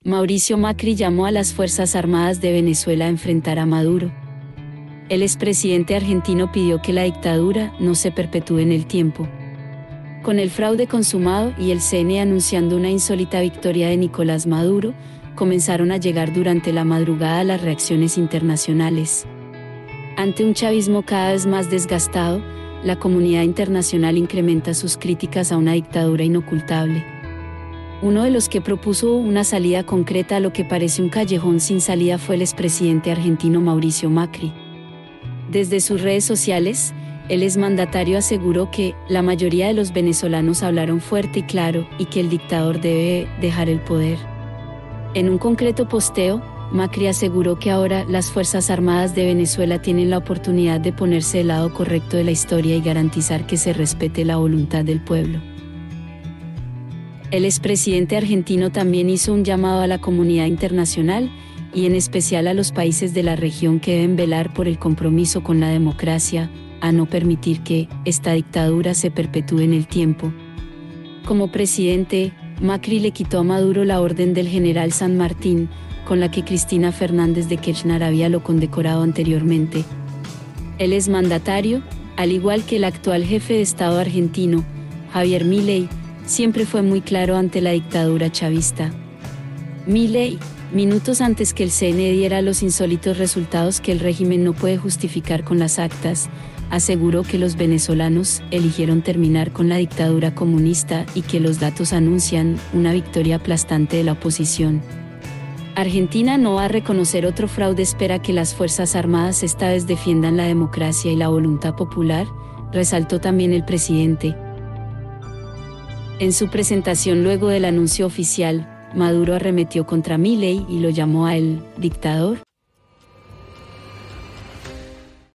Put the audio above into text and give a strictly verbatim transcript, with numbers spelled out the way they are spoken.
Mauricio Macri llamó a las Fuerzas Armadas de Venezuela a enfrentar a Maduro. El expresidente argentino pidió que la dictadura no se perpetúe en el tiempo. Con el fraude consumado y el C N E anunciando una insólita victoria de Nicolás Maduro, comenzaron a llegar durante la madrugada las reacciones internacionales. Ante un chavismo cada vez más desgastado, la comunidad internacional incrementa sus críticas a una dictadura inocultable. Uno de los que propuso una salida concreta a lo que parece un callejón sin salida fue el expresidente argentino Mauricio Macri. Desde sus redes sociales, el exmandatario aseguró que la mayoría de los venezolanos hablaron fuerte y claro y que el dictador debe dejar el poder. En un concreto posteo, Macri aseguró que ahora las Fuerzas Armadas de Venezuela tienen la oportunidad de ponerse del lado correcto de la historia y garantizar que se respete la voluntad del pueblo. El expresidente argentino también hizo un llamado a la comunidad internacional, y en especial a los países de la región que deben velar por el compromiso con la democracia, a no permitir que esta dictadura se perpetúe en el tiempo. Como presidente, Macri le quitó a Maduro la orden del general San Martín, con la que Cristina Fernández de Kirchner había lo condecorado anteriormente. El exmandatario, al igual que el actual jefe de Estado argentino, Javier Milei, siempre fue muy claro ante la dictadura chavista. Milei, minutos antes que el C N E diera los insólitos resultados que el régimen no puede justificar con las actas, aseguró que los venezolanos eligieron terminar con la dictadura comunista y que los datos anuncian una victoria aplastante de la oposición. Argentina no va a reconocer otro fraude, espera que las Fuerzas Armadas esta vez defiendan la democracia y la voluntad popular, resaltó también el presidente. En su presentación luego del anuncio oficial, Maduro arremetió contra Milei y lo llamó a el dictador.